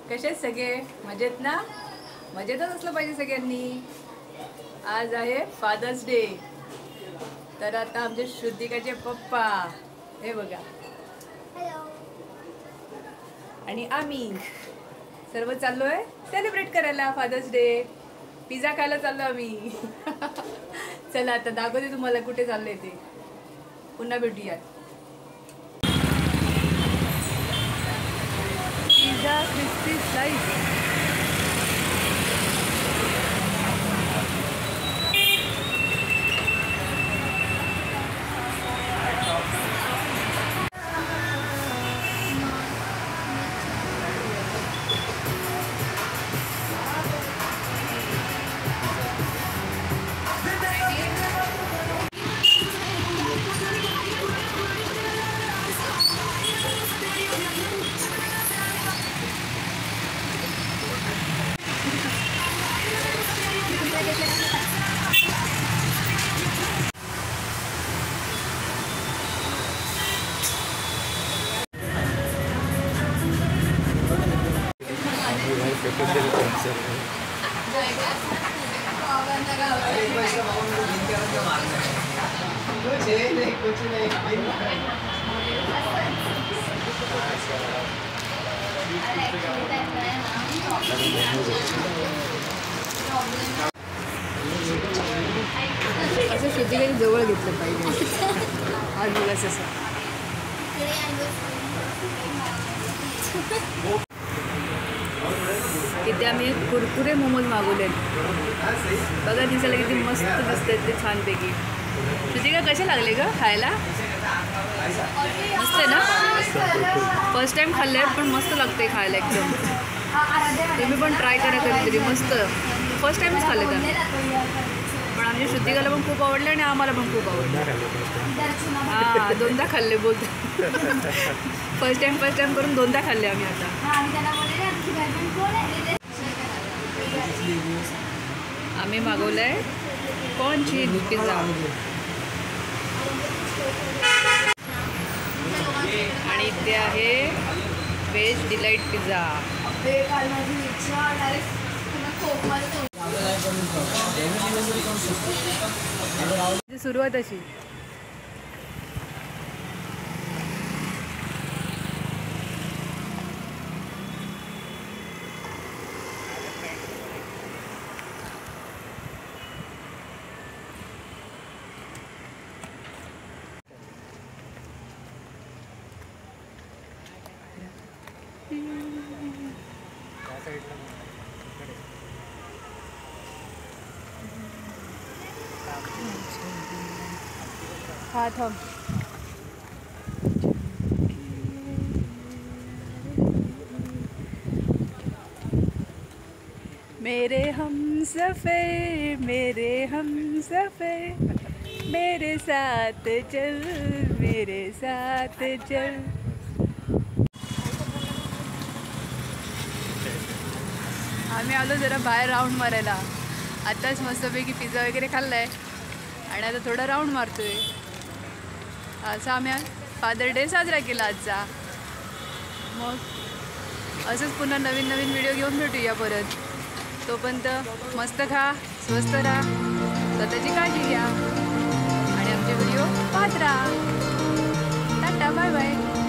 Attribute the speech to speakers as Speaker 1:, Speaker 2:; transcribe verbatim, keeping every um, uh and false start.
Speaker 1: कसे सगळे मजेत ना? मजेतच असलं पाहिजे सगळ्यांनी. आज आहे फादर्स डे. तर आता आमचे श्रुतिकाचे पप्पा हे बघा आणि आम्ही सर्व चाललोय सेलिब्रेट करायला फादर्स डे. पिझ्झा खायला चाललो आम्ही. चला आता दाखवते तुम्हाला कुठे चाललंय ते. पुन्हा भेटूयात. Pizza crispy slice. असं श्रुतिकाने जवळ घेतलं पाहिजे. आज बघा असं किती आम्ही कुरकुरे मोमोज मागवलेत. बघा दिसायला किती मस्त दिसतात ते छानपैकी. श्रुतिका कसे लागले ग खायला? मस्त आहे ना? फर्स्ट टाइम खाल्ले आहेत पण मस्त लागते खायला एकदम. तुम्ही पण ट्राय करा कधीतरी. मस्त फर्स्ट टाइमच खाल्ले त्या. पण आमच्या श्रुतिकाला पण खूप आवडले आणि आम्हाला पण खूप आवडलं. हां दोनदा खाल्ले बोलते. फर्स्ट टाइम फर्स्ट टाइम करून दोनदा खाल्ले आम्ही आता. आम्ही मागवलं आहे कॉर्न चीज पिझ्झा आणि इथे आहे व्हेज डिलाईट पिझ्झा. सुरुवात अशी हाथ हम मेरे हम सफर मेरे हम सफर मेरे साथ चल मेरे साथ चल. आम्ही आलो जरा बाहेर राऊंड मारायला. आताच मस्तपैकी पिझ्झा वगैरे खाल्लाय आणि आता थोडा राऊंड मारतोय. असा आम्ही फादर डे साजरा केला आजचा. मग असंच पुन्हा नवीन नवीन व्हिडिओ घेऊन भेटूया परत. तोपर्यंत मस्त खा, स्वस्त राहा, स्वतःची काळजी घ्या आणि आमचे व्हिडिओ पाहत राहा. Tata bye bye.